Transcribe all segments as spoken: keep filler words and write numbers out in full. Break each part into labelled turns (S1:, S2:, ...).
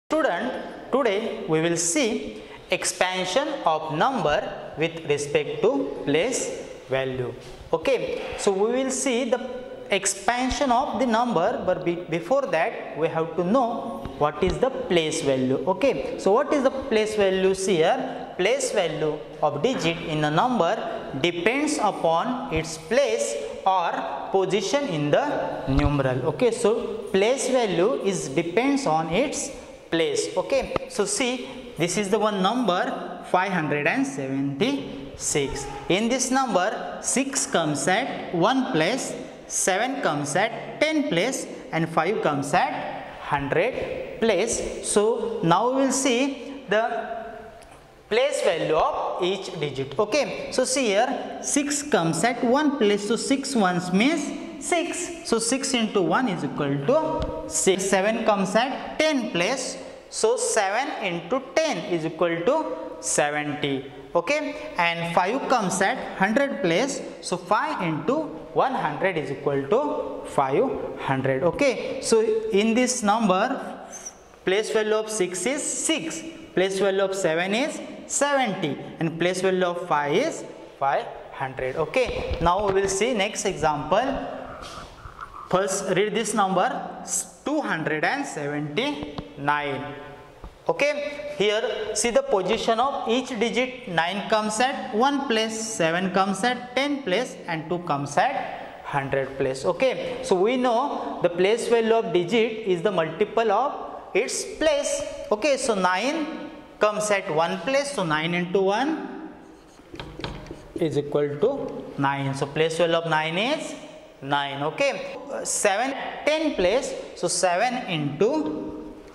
S1: Student, today we will see expansion of number with respect to place value. Okay, so we will see the expansion of the number, but be, before that we have to know what is the place value. Okay, so what is the place value here? Place value of digit in a number depends upon its place or position in the numeral. Okay, so place value is depends on its place. Okay, so see, this is the one number five hundred seventy-six. In this number six comes at one place, seven comes at ten place, and five comes at one hundred place. So now we will see the place value of each digit. Okay, so see here six comes at one place, so six ones means six, so six into one is equal to six. seven comes at ten place, so seven into ten is equal to seventy. Okay, and five comes at one hundred place, so five into one hundred is equal to five hundred. Okay, so in this number place value of six is six, place value of seven is seventy, and place value of five is five hundred. Okay, now we will see next example. First read this number two hundred seventy-nine. Okay, here see the position of each digit. Nine comes at one place, seven comes at ten place, and two comes at one hundred place. Okay, so we know the place value of digit is the multiple of its place. Okay, so nine comes at one place, so nine into one is equal to nine, so place value of nine is nine. Okay, uh, seven ten place, so seven into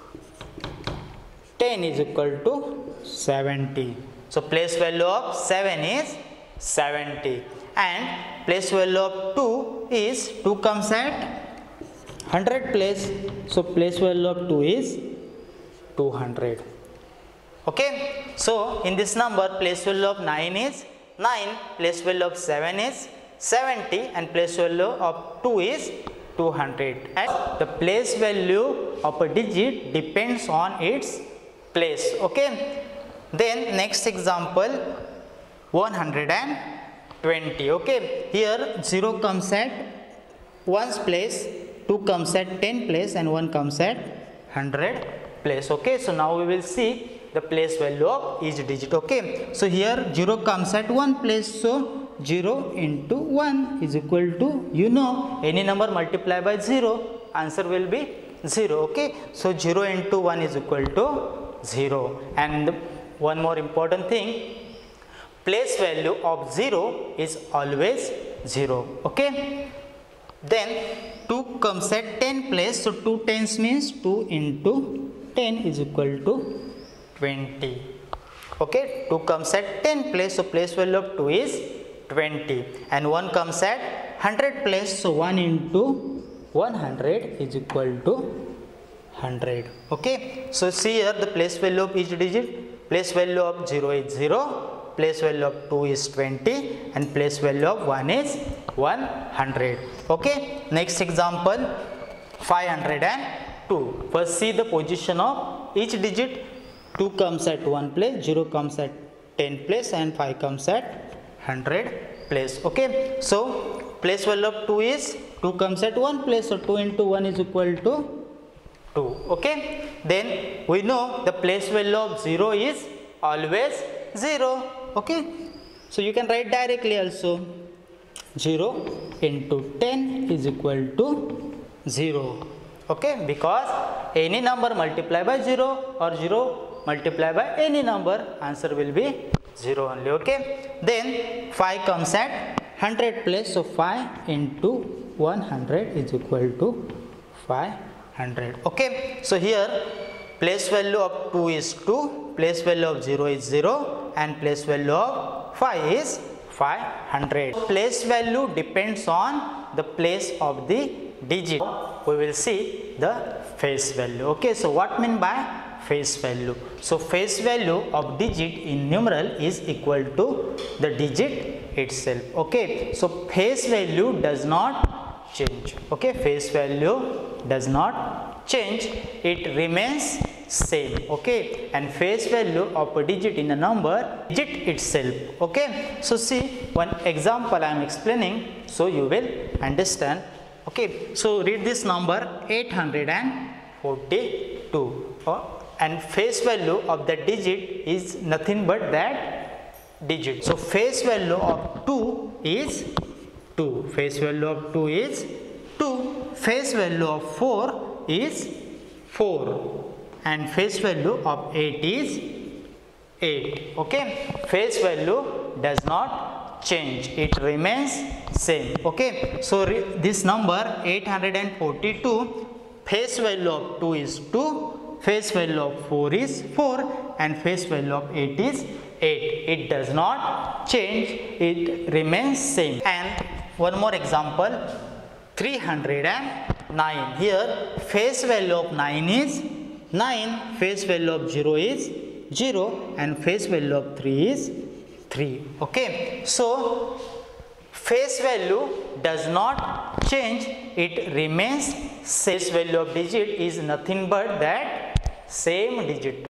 S1: ten is equal to seventy, so place value of seven is seventy, and place value of two is two comes at one hundred place, so place value of two is two hundred. Okay, so in this number place value of nine is nine, place value of seven is seventy, and place value of two is two hundred. And the place value of a digit depends on its place. Okay, then next example one hundred twenty. Okay, here zero comes at one's place, two comes at ten place, and one comes at one hundred place. Okay, so now we will see the place value of each digit. Okay, so here zero comes at one place, so zero into one is equal to, you know, any number multiplied by zero, answer will be zero. Okay, so zero into one is equal to zero. And one more important thing, place value of zero is always zero. Okay, then two comes at ten place, so two tens means two into ten is equal to twenty. Okay, two comes at ten place, so place value of two is twenty, and one comes at one hundred place, so one into one hundred is equal to one hundred. Okay, so see here the place value of each digit. Place value of zero is zero, place value of two is twenty, and place value of one is one hundred. Okay, next example five hundred two. First see the position of each digit. two comes at one place, zero comes at ten place, and five comes at one hundred place. Okay, so place value of two is two comes at one place, so two into one is equal to two. Okay, then we know the place value of zero is always zero. Okay, so you can write directly also, zero into ten is equal to zero. Okay, because any number multiplied by zero or zero multiplied by any number, answer will be zero only. Okay, then five comes at one hundred place, so five into one hundred is equal to five hundred. Okay, so here place value of two is two, place value of zero is zero, and place value of five is five hundred. Place value depends on the place of the digit. We will see the face value. Okay, so what mean by face value? So face value of digit in numeral is equal to the digit itself. Okay, so face value does not change. Okay, face value does not change, it remains same. Okay, and face value of a digit in a number, digit itself. Okay, so see one example I am explaining, so you will understand. Okay, so read this number eight hundred forty-two, oh, and face value of the digit is nothing but that digit. So face value of two is two, face value of two is two, face value of four is four, and face value of eight is eight. Okay, face value does not change, it remains same. Okay, so this number eight hundred forty-two, face value of two is two, face value of four is four, and face value of eight is eight. It does not change, it remains same. And one more example, three hundred nine. Here face value of nine is nine, face value of zero is zero, and face value of three is three. Okay, so face value does not change, it remains. Face value of digit is nothing but that same digit.